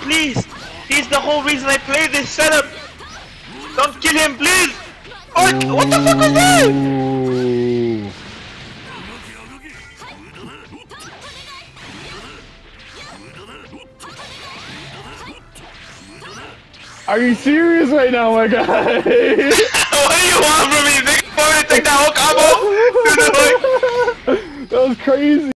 please. He's the whole reason I play this setup. Don't kill him, please. Oh, what the fuck was that? Are you serious right now, my guy? What do you want from me? Nigga, want me to take that whole combo? That was crazy.